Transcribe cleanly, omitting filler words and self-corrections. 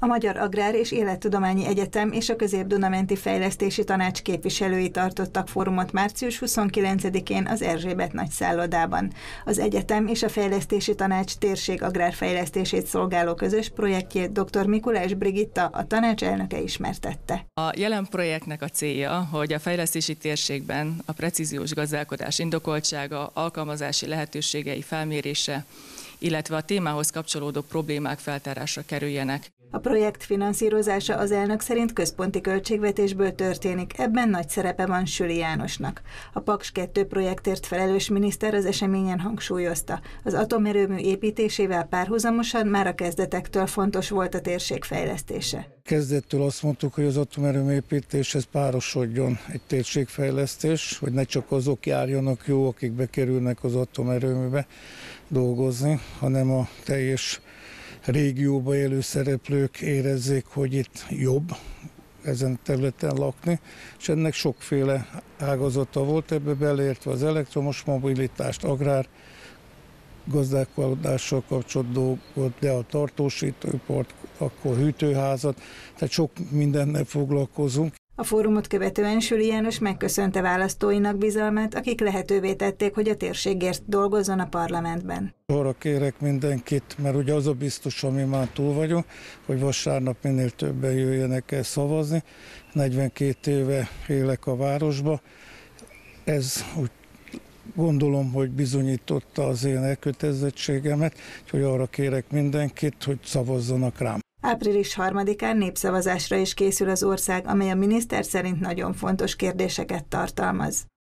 A Magyar Agrár és Élettudományi Egyetem és a Közép-Duna-menti Fejlesztési Tanács képviselői tartottak fórumot március 29-én az Erzsébet nagy szállodában. Az egyetem és a Fejlesztési Tanács térség agrárfejlesztését szolgáló közös projektjét dr. Mikulás Brigitta, a tanács elnöke ismertette. A jelen projektnek a célja, hogy a fejlesztési térségben a precíziós gazdálkodás indokoltsága, alkalmazási lehetőségei felmérése, illetve a témához kapcsolódó problémák feltárásra kerüljenek. A projekt finanszírozása az elnök szerint központi költségvetésből történik, ebben nagy szerepe van Süli Jánosnak. A Paks 2 projektért felelős miniszter az eseményen hangsúlyozta. Az atomerőmű építésével párhuzamosan már a kezdetektől fontos volt a térség fejlesztése. Kezdettől azt mondtuk, hogy az atomerőmű építéshez párosodjon egy térségfejlesztés, hogy ne csak azok járjanak jó, akik bekerülnek az atomerőműbe dolgozni, hanem a teljes régióba élő szereplők érezzék, hogy itt jobb ezen területen lakni, és ennek sokféle ágazata volt, ebbe beleértve az elektromos mobilitást, agrár gazdálkodással kapcsolatos dolgot, de a tartósítóipart, akkor hűtőházat, tehát sok mindennel foglalkozunk. A fórumot követően Süli János megköszönte választóinak bizalmát, akik lehetővé tették, hogy a térségért dolgozzon a parlamentben. Arra kérek mindenkit, mert ugye az a biztos, ami már túl vagyunk, hogy vasárnap minél többen jöjjenek el szavazni. 42 éve élek a városba. Ez úgy gondolom, hogy bizonyította az én elkötelezettségemet, úgyhogy arra kérek mindenkit, hogy szavazzanak rám. Április 3-án népszavazásra is készül az ország, amely a miniszter szerint nagyon fontos kérdéseket tartalmaz.